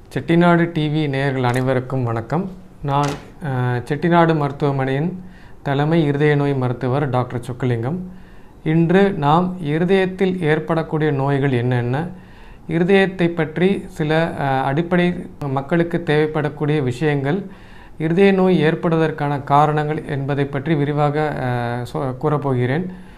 Chettinad TV நேயர்கள் அனைவருக்கும் வணக்கம். நான் செட்டிநாடு மருத்துவமனையின் தலைமை இருதய நோய் மருத்துவர் டாக்டர் சொக்கலிங்கம். இன்று நாம் இருதயத்தில் ஏற்படக்கூடிய நோய்கள் என்னென்ன, இருதயத்தை பற்றி சில அடிப்படை மக்களுக்கு தேவைப்படக்கூடிய விஷயங்கள், இருதய நோய் ஏற்படுவதற்கான காரணங்கள் என்பதை பற்றி விரிவாக கூறப்போகிறேன்.